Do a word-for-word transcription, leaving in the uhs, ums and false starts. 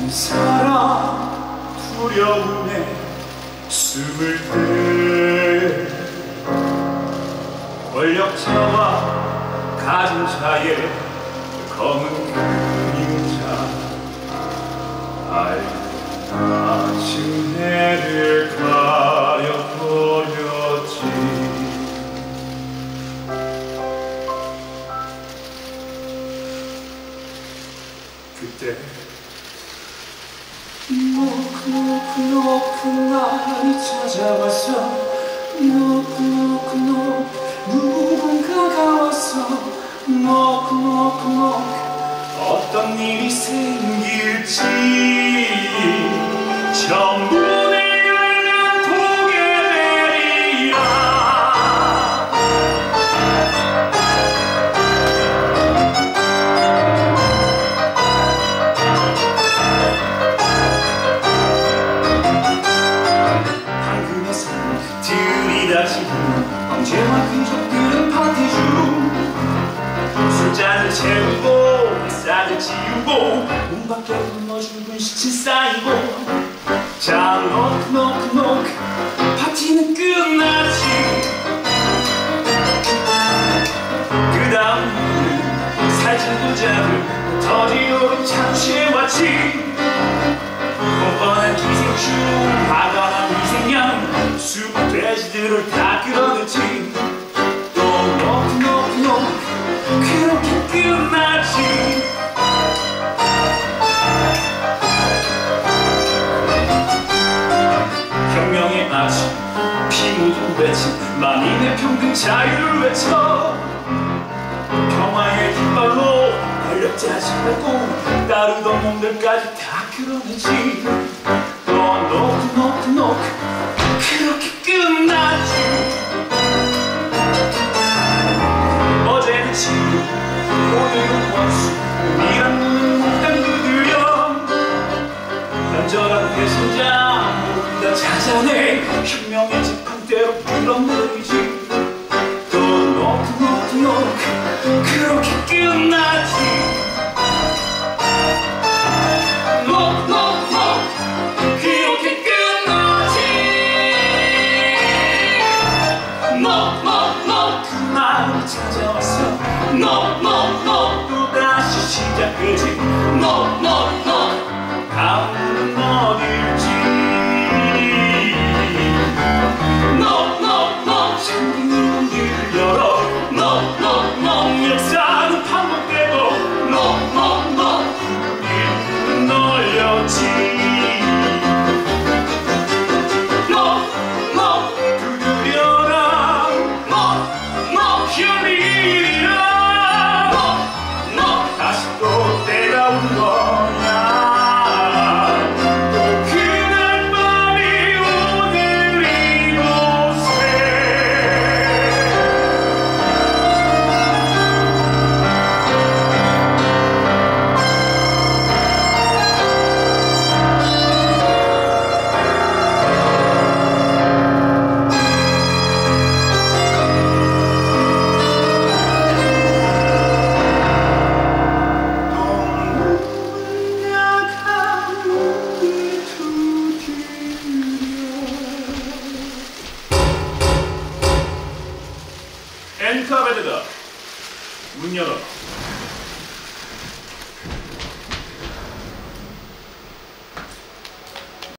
사랑 두려움에 숨을 때 권력자와 가진 자의 검은 그림자 알맞은 해를 가여버렸지. 그때 높은 높은 높은 날이 찾아와서 높은 높은 높은 누군가가 와서 높은 높은 높은 어떤 일이 생길지 저 문을 열면 보게 되리라. 황금에서 들이닥치는 황제와 귀족들은 파티 중 술잔을 채우고 쌀을 지우고 문 밖에 굶어죽은 시체 쌓이고 자 노크 노크 노크 파티는 끝났지. 그 다음 살찐 부자들 터지도록 착취해왔지. 뻔뻔한 기생충 화가한 미생양 수박 돼지들을 다 끌어냈지. 또 노크 노크 노크 그렇게 끝났지. 혁명의 아침 피 모두 외친 만인의 평등 자유를 외쳐 평화의 깃발로 권력자 짓밟고 따르던 놈들까지 다 끌어내지. 또 노크 노크 노크 그렇게 끝났지. 어제는 친구 오늘은 원수 오늘은 눈은 못 감두드려 간절한 배신자 모두 다 찾아내 혁명의 지팡대로 끌어내리지. 또 노크 노크 노크 그렇게 끝났지. 노크 노크 노크 그렇게 끝났지. 노크 노크 노크 마음이 찾아왔어. No, no, no, 또다시 시작이지. No, no, no, 다음은 어딜지. No, no, no, 잠긴 문을 열어. No, no, no, 역사는 반복되고. No, no, no, 일부는 널렸지. No, no, 두드려라. No, no, 현일이야. 엔카베드가 문 열어.